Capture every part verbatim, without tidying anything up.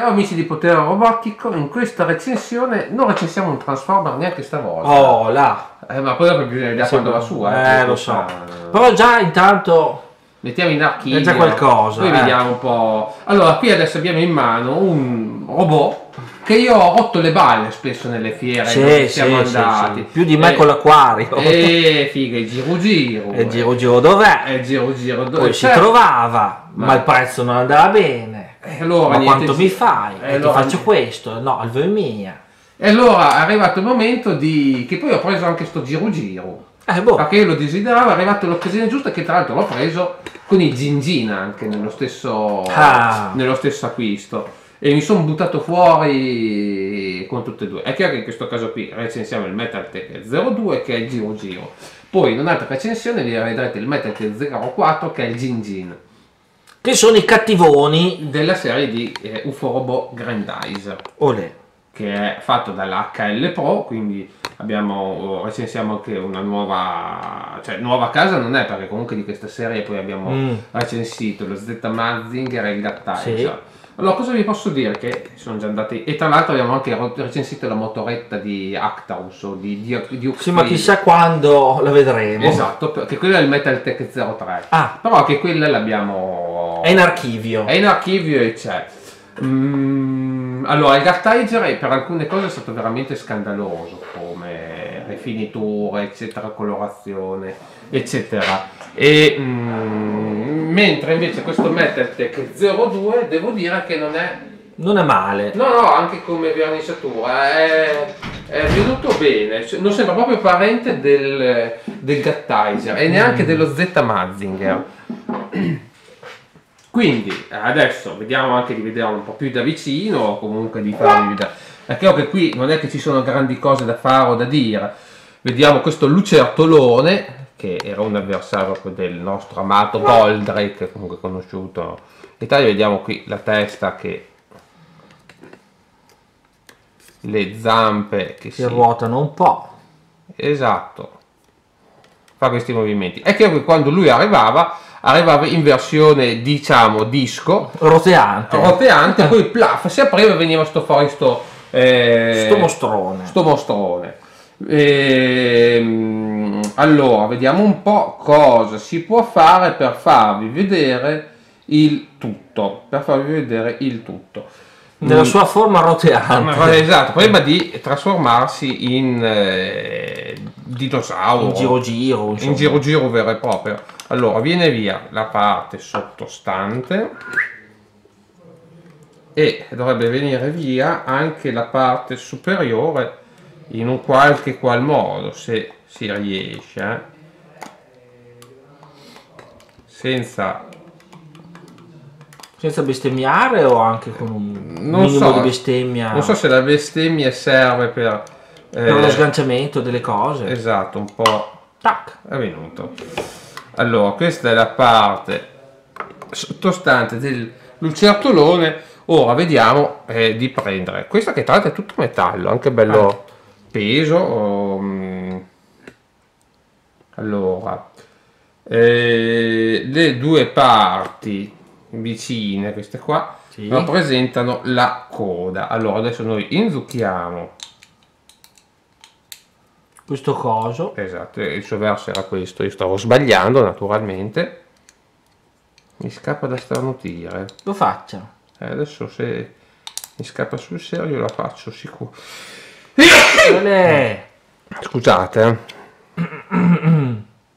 Ciao amici di Potere Robotico, in questa recensione non recensiamo un Transformer neanche stavolta. Oh là! Eh, ma poi dopo bisogna vedere quando va su. Eh, Eh, lo so. fa... Però già intanto mettiamo in archivio. è già qualcosa. Poi eh. vediamo un po'. Allora, qui adesso abbiamo in mano un robot che io ho rotto le balle spesso nelle fiere Sì, dove sì, siamo sì, andati. sì. Più di me Eh, con l'acquario. E figa, il giro giro. E giro giro dov'è? E giro giro dove Poi si trovava, ma... ma il prezzo non andava bene. E allora, ma niente, quanto mi fai? E E allora... ti faccio questo? No, al è mia. E allora è arrivato il momento di... che poi ho preso anche sto giro giro. Eh, boh. Perché io lo desideravo, è arrivata l'occasione giusta che tra l'altro l'ho preso con i Gingin anche nello stesso, ah. nello stesso acquisto. E mi sono buttato fuori con tutte e due. È chiaro che in questo caso qui recensiamo il MetalTech zero due che è il giro giro. Poi in un'altra recensione vi vedrete il MetalTech zero quattro che è il Gingin. Che sono i cattivoni della serie di eh, U F O Robot Grandizer. Olè. Che è fatto dalla H L Pro, quindi abbiamo, recensiamo anche una nuova, cioè nuova casa non è, perché comunque di questa serie poi abbiamo mm. recensito lo Z Mazinger e il Grandizer. Sì. Allora, cosa vi posso dire? Che sono già andati, e tra l'altro abbiamo anche recensito la motoretta di Actaus o di Duke. Sì, ma chissà quando la vedremo. Esatto, perché quello è il MetalTech zero tre. Ah. Però anche quella l'abbiamo... È in archivio. È in archivio e c'è. Mm, allora, il Grandizer per alcune cose è stato veramente scandaloso, come rifiniture, eccetera, colorazione, eccetera. E mm, mentre invece questo MetalTech zero due devo dire che non è non è male. No, no, anche come vernissatura è, è venuto bene, cioè, non sembra proprio parente del, del Grandizer e neanche mm. dello Z Mazinger. Quindi adesso vediamo anche di vederlo un po' più da vicino, o comunque di farvi vedere. È chiaro che qui non è che ci sono grandi cose da fare o da dire. Vediamo questo lucertolone, che era un avversario del nostro amato Goldrake, comunque conosciuto in Italia. Vediamo qui la testa, che le zampe che si, si ruotano un po'. Esatto, fa questi movimenti. È chiaro che quando lui arrivava arrivava in versione, diciamo, disco roteante, roteante poi plaf, si apriva e veniva sto fuori sto, eh, sto mostrone sto mostrone. E, allora vediamo un po' cosa si può fare per farvi vedere il tutto, per farvi vedere il tutto nella sua forma roteante. Esatto, prima di trasformarsi in eh, dinosauro, in giro giro, insomma. in giro giro vero e proprio. Allora viene via la parte sottostante e dovrebbe venire via anche la parte superiore in un qualche qual modo, se si riesce, eh? senza senza bestemmiare o anche con un non minimo so, di bestemmia. Non so se la bestemmia serve per, per eh, lo sganciamento delle cose. Esatto, un po'. Tac. È venuto. Allora, questa è la parte sottostante del lucertolone. Ora vediamo eh, di prendere questa, che tra l'altro è tutto metallo, anche bello ah. peso. Um, allora, eh, le due parti vicine, queste qua, sì, rappresentano la coda. Allora adesso noi inzucchiamo questo coso. Esatto, il suo verso era questo, io stavo sbagliando naturalmente, mi scappa da starnutire. Lo faccia. Eh, adesso se mi scappa sul serio la faccio sicuro. Scusate eh.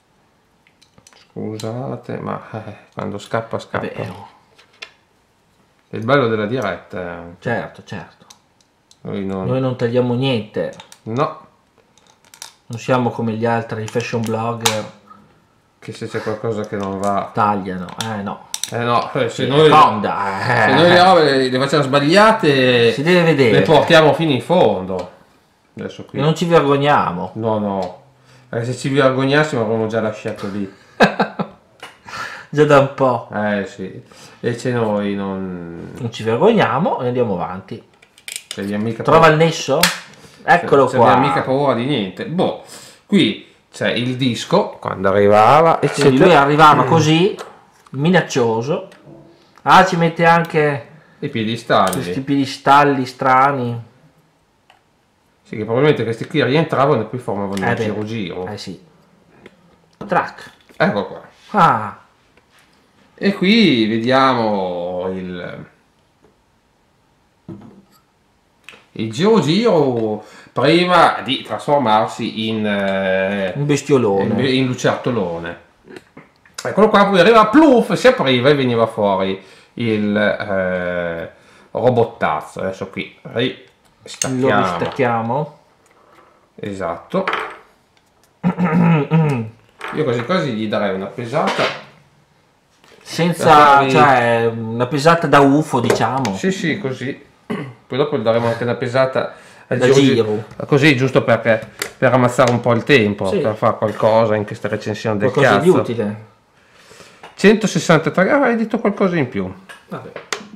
Scusate, ma eh, quando scappa scappa. Vabbè. È il bello della diretta. Eh. Certo, certo. Noi non... Noi non tagliamo niente. No. Non siamo come gli altri fashion blogger. Che se c'è qualcosa che non va... tagliano. Eh no. Eh no, se, se noi, fonda, eh. se noi le robe le facciamo sbagliate, si deve vedere. Le portiamo fino in fondo. Adesso qui. E non ci vergogniamo. No, no. Perché se ci vergognassimo avremmo già lasciato lì. Già da un po'. Eh sì. E se noi non... non ci vergogniamo e andiamo avanti. Mica Trova il nesso? Eccolo se, qua. Non abbiamo mica paura di niente. Boh, qui c'è il disco, quando arrivava, eccetera. Quindi lui arrivava mm. così, minaccioso. Ah, ci mette anche I piedistalli. Questi piedistalli strani. Sì, che probabilmente questi qui rientravano e poi formavano Eh un beh. giro giro. Eh sì. Track. Ecco qua. Ah. E qui vediamo il, il giro giro prima di trasformarsi in, eh, Un bestiolone. in, in lucertolone. Eccolo qua, poi arriva pluff, si apriva e veniva fuori il eh, robottazzo. Adesso qui Lo ristacchiamo. ristacchiamo. Esatto. Io quasi quasi gli darei una pesata. Senza, Per farvi- cioè, una pesata da U F O, diciamo. Sì, sì, così. Poi dopo gli daremo anche una pesata al Da giro, giro. così, giusto perché per ammazzare un po' il tempo, Sì. per fare qualcosa in questa recensione del Qualcosa di cazzo. utile. centosessantatré, ah, hai detto qualcosa in più. Vabbè.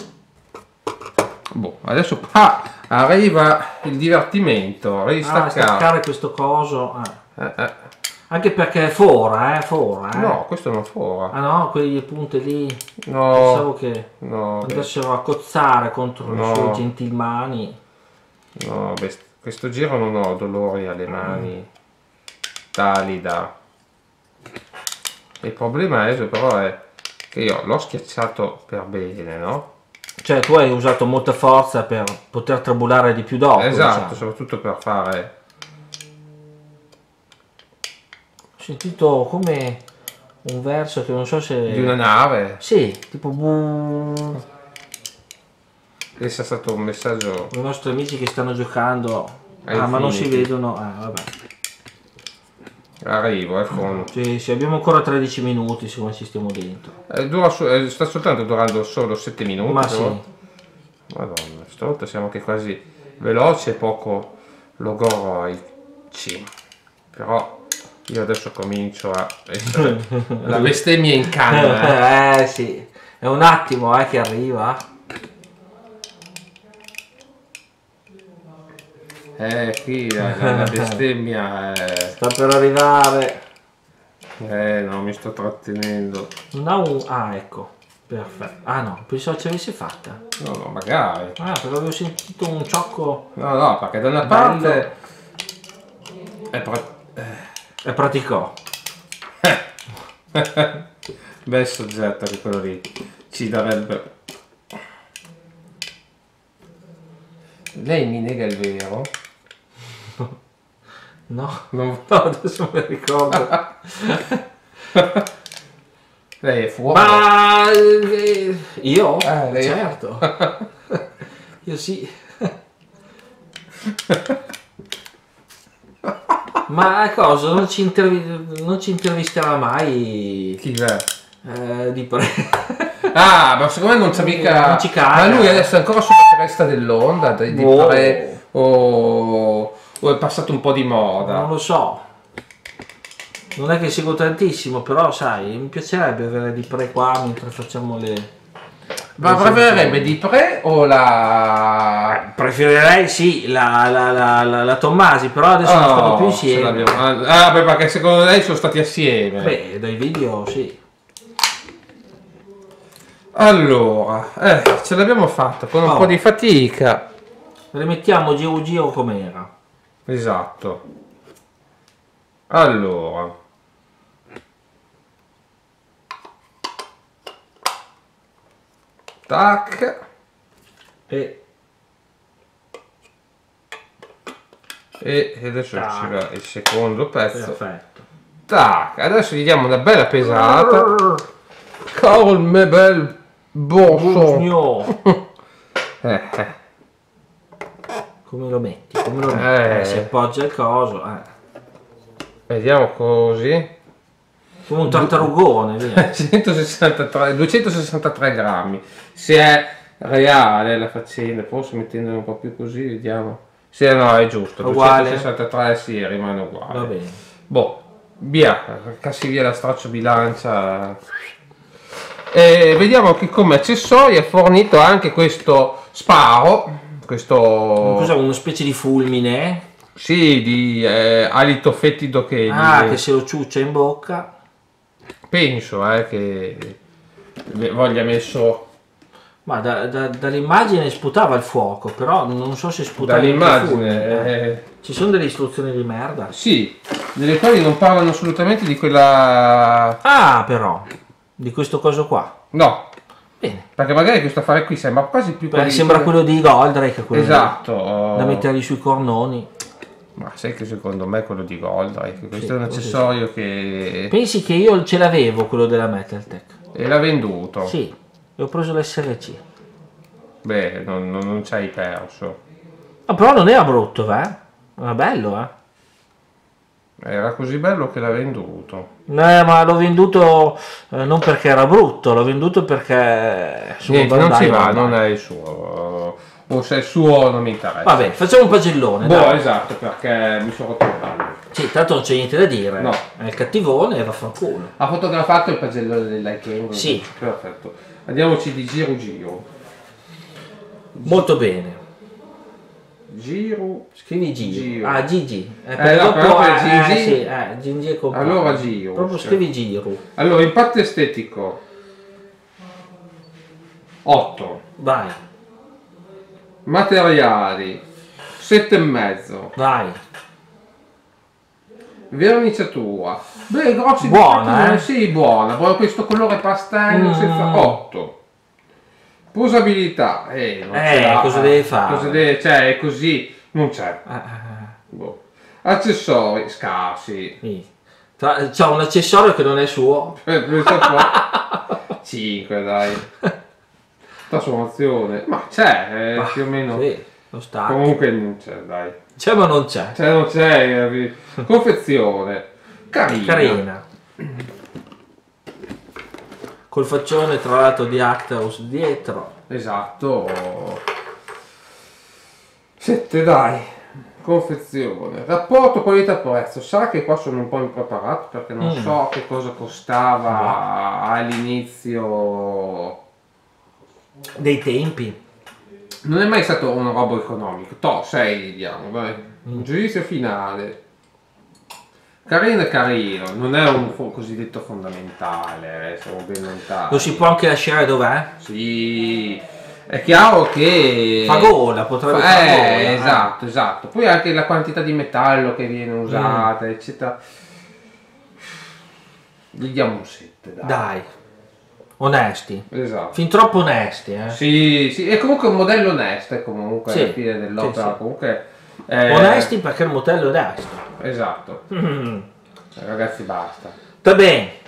Boh, adesso qua arriva il divertimento, Ah, ristaccare. staccare questo coso. ah. Eh, eh. Anche perché è fora, eh, fora. Eh. No, questo non fora. Ah no, quelle punte lì. No, Pensavo che no, beh, andassero a cozzare contro No. le sue gentilmani. no, beh, questo giro non ho dolori alle mani tali da... Il problema adesso però è che io l'ho schiacciato per bene, no? Cioè tu hai usato molta forza per poter trabulare di più dopo. Esatto, diciamo. soprattutto per fare... Ho sentito come un verso che non so se... di una nave. Sì, tipo bu... Che sia stato un messaggio... I nostri amici che stanno giocando. Ai Ah, ma non si Infinity. vedono. Ah, vabbè. Arrivo, eh, con... Sì, sì, abbiamo ancora tredici minuti siccome ci stiamo dentro. Eh, dura so- eh, sta soltanto durando solo sette minuti. Ma però. sì. Madonna, stavolta siamo anche quasi veloci e poco logoroici. Però io adesso comincio a essere la bestemmia in canna. Eh. Eh sì, è un attimo eh, che arriva. Eh, qui la, la- la bestemmia è... Sta per arrivare. Eh, no, mi sto trattenendo. Non ha un... Ah, ecco. Perfetto. Ah no, pensavo ce l'avessi fatta. No, no, magari. Ah, però avevo sentito un ciocco. No, no, perché da una Bello. parte... È pra- E praticò. Bel soggetto che quello lì ci darebbe. Lei mi nega il vero? No, Non... no, adesso me lo ricordo. Lei è fuori. Ma eh, io? Ah, lei- Certo. Io sì. Ma cosa? Non ci, intervi- non ci intervisterà mai Chi è? eh, di pre... Ah, ma secondo me non c'è mica. Non ci caga. Ma lui adesso è ancora sulla cresta dell'onda di, di Wow. pre- o... o è passato un po' di moda. Non lo so. Non è che seguo tantissimo, però sai, mi piacerebbe avere di pre qua mentre facciamo le... Ma preferirebbe di pre o la. Preferirei sì la, la, la, la, la Tommasi, però adesso non stanno più Oh, ce insieme. l'abbiamo. Ah, beh, perché secondo lei sono stati assieme. Beh, dai video sì. Allora, eh, ce l'abbiamo fatta con un Oh. po' di fatica. Rimettiamo giro giro com'era. Esatto. Allora. Tac. E E adesso Tac. uscirà il secondo pezzo. perfetto. Tac. Adesso gli diamo una bella pesata. Calme bel bosso. Signor, Eh, eh. come lo metti? Come lo metti? Eh. Eh, si appoggia il coso. Eh. Vediamo così. Come un tartarugone, via. centosessantatré, duecentosessantatré grammi. Se è reale la faccenda, forse mettendolo un po' più così, vediamo. Se no, è giusto. Uguale. duecentosessantatré sì, rimane uguale. Va bene. Boh, via, cassi via la straccio bilancia. E vediamo che come accessorio è fornito anche questo sparo. Questo. Cos'è? Una specie di fulmine? Sì, di eh, alito fetido che. Ah, gli- che se lo ciuccia in bocca. Penso eh, che voglia messo Ma da, da, dall'immagine sputava il fuoco, però non so se sputava dall'immagine. il fuoco. Eh. Ci sono delle istruzioni di merda. Sì, nelle quali non parlano assolutamente di quella... Ah, però, di questo coso qua. No. Bene. Perché magari questo affare qui sembra quasi più... Beh, sembra quello di Goldrake, quello esatto. da metterli sui cornoni. Ma sai che secondo me è quello di Goldrake, questo sì, è un accessorio sì. che... Pensi che io ce l'avevo quello della Metaltech? E l'ha venduto? Sì, e ho preso l'S R C. Beh, non, non, non ci hai perso. Ma però non era brutto, eh? Era bello, eh? Era così bello che l'ha venduto. No, ma l'ho venduto eh, non perché era brutto, l'ho venduto perché... Niente, non ci va, non è il suo. O se è il suo non mi interessa. Vabbè, facciamo un pagellone. Boh, dai. esatto, perché mi sono rotto il palle. Sì, tanto non c'è niente da dire. No. È il cattivone e vaffanculo. Ha fotografato il pagellone dell'Ike. Sì. Perfetto. Andiamoci di giro giro. Molto bene. Giro. Scrivi Giro. Giro. Ah, Gigi. Eh, Eh, per no, dopo, però per eh, Gigi- sì, eh, Gigi è compagno. Allora Giro. Proprio cioè. scrivi Giro. Allora, impatto estetico. otto. Vai, Materiali. sette e mezzo. vai. Verniciatura. Beh, grossi Buona, difetti, eh? Sì, buona. Poi questo colore pastello Mm. senza otto. Posabilità. Eh, non Eh, ce l'ha. cosa devi fare? Cosa deve... Cioè, è così. Non c'è. Eh, eh, Boh. Accessori scarsi. sì. Tra- C'ha un accessorio che non è suo. cinque, dai. Trasformazione. Ma c'è, eh, Bah, più o meno. Sì, lo sta. Comunque non c'è, dai. C'è ma non c'è. Cioè, non c'è. eh, Confezione. Carina. Carina. Col faccione tra l'altro di Actaus dietro. Esatto. sette, dai. Confezione. Rapporto qualità-prezzo. Sa che qua sono un po' impreparato perché non Mm. so che cosa costava all'inizio. Dei tempi. Non è mai stato una roba economica. To, sei diamo, dai. Mm. Giudizio finale. Carino è carino, non è un fo- cosiddetto fondamentale, eh, siamo ben lontani. Lo si può anche lasciare dov'è? Sì, è chiaro che... Fa gola, potrebbe Eh, fare gola. eh. esatto, esatto. Poi anche la quantità di metallo che viene usata, eccetera. Gli diamo un sette, dai. Dai. Onesti. Esatto. Fin troppo onesti, eh. Sì, sì, è comunque un modello onesto, è comunque Sì, alla fine dell'opera, sì, sì. comunque... eh, Onesti perché il motello è onesto. Esatto. Mm. Ragazzi, basta. Va bene.